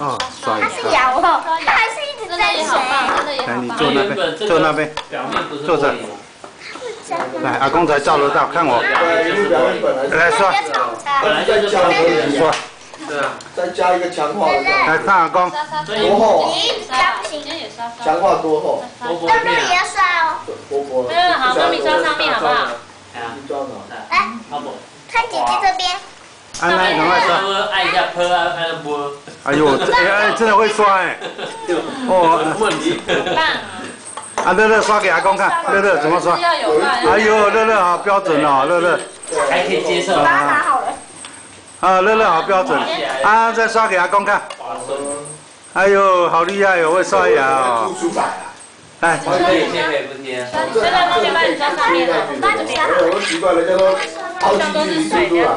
哦，刷一它是下。 咬哦，它还是一直在水。 来，你坐那边，坐那边，坐着。来，阿公才照得到，看我。来刷， 本来就是强化刷。 对啊，再加一个强化的。 来看阿公。 多厚啊？强化多厚？ 豆豆也要刷哦。 波波。 好，妈咪刷上面好不好？ 你抓哪？ 来，看姐姐这边。 安奈，赶快刷。 按一下泼啊，按波。 哎呦，哎，真的会刷哎。哦， 问题。 棒。 啊，乐乐刷给阿公看，乐乐怎么刷？哎呦，乐乐好标准哦，乐乐。 还可以接受。 把它拿好了。 啊，乐乐好标准。啊，再刷给阿公看。哎呦，好厉害哦，会刷牙哦。 出版啊。 来， 可以贴可以不贴？ 乐乐妈咪帮你刷上面了， 我帮你刷。 我习惯了，叫做好几句出来。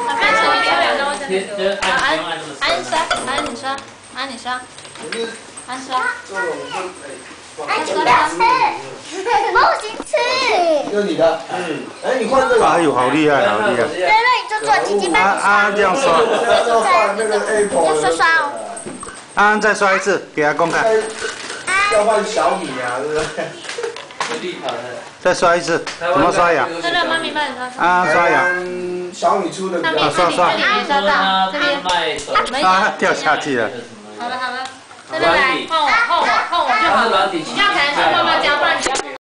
安你刷。 哎，你不要吃，不行吃。 这是你的，哎，你换这个。 哎呦，好厉害，好厉害。 乐乐，你就做姐姐帮你刷。 这样刷。 要刷刷哦。 安安再刷一次，给阿公看。 要换小米啊，对不对？ 再刷一次，怎么刷牙？ 乐乐妈咪帮你刷。 安安刷牙。 小米出的比较啊，刷刷。 这边。 啊，掉下去了。 好了，乐乐来，换我就好。你这样才能说妈妈教，不然你要。